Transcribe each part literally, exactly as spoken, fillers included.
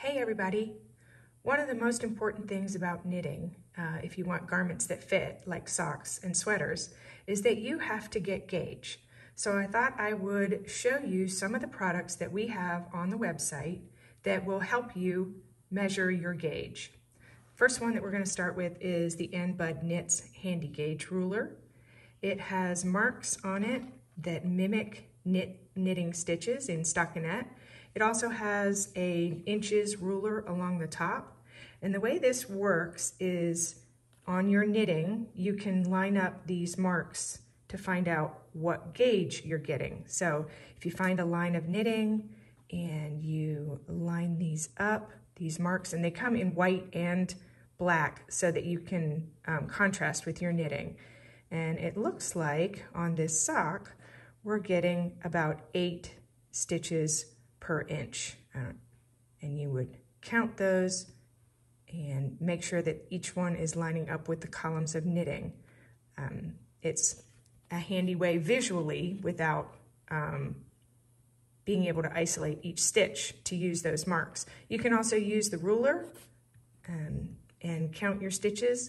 Hey everybody! One of the most important things about knitting, uh, if you want garments that fit, like socks and sweaters, is that you have to get gauge. So I thought I would show you some of the products that we have on the website that will help you measure your gauge. First one that we're going to start with is the Ann Budd Knits Handy Gauge Ruler. It has marks on it that mimic knit knitting stitches in stockinette. It also has a inches ruler along the top. And the way this works is on your knitting, you can line up these marks to find out what gauge you're getting. So if you find a line of knitting and you line these up, these marks, and they come in white and black so that you can um, contrast with your knitting. And it looks like on this sock, we're getting about eight stitches per inch. Uh, and you would count those and make sure that each one is lining up with the columns of knitting. Um, it's a handy way visually without um, being able to isolate each stitch to use those marks. You can also use the ruler um, and count your stitches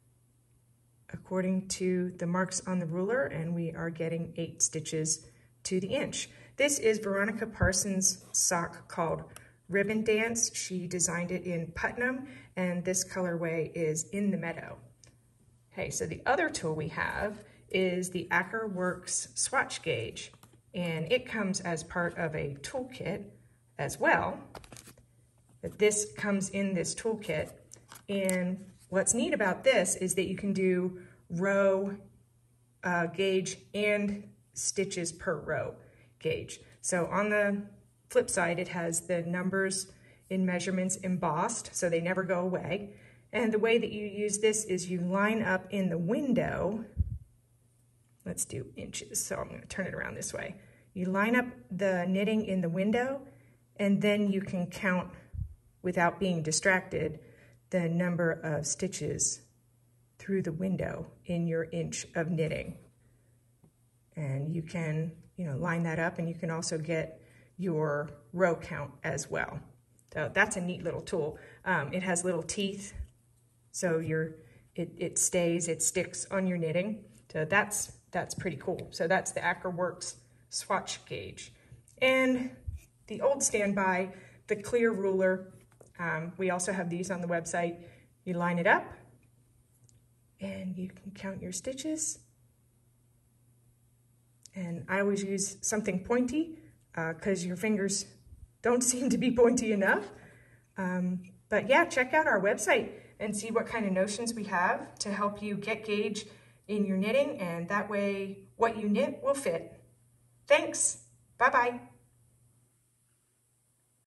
according to the marks on the ruler, and we are getting eight stitches to the inch. This is Veronica Parsons' sock called Ribbon Dance. She designed it in Putnam, and this colorway is In the Meadow. Okay, so the other tool we have is the Acker Works Swatch Gauge, and it comes as part of a toolkit as well. But this comes in this toolkit, and what's neat about this is that you can do row uh, gauge and stitches per row gauge. So on the flip side, it has the numbers in measurements embossed, so they never go away. And the way that you use this is you line up in the window. Let's do inches, so I'm going to turn it around this way. You line up the knitting in the window, and then you can count without being distracted the number of stitches through the window in your inch of knitting. And you can, you know, line that up, and you can also get your row count as well. So that's a neat little tool. Um, it has little teeth, so your it, it stays, it sticks on your knitting. So that's that's pretty cool. So that's the Acker Works Swatch Gauge. And the old standby, the clear ruler. Um, we also have these on the website. You line it up, and you can count your stitches. And I always use something pointy because uh, your fingers don't seem to be pointy enough. Um, but yeah, check out our website and see what kind of notions we have to help you get gauge in your knitting, and that way what you knit will fit. Thanks. Bye-bye.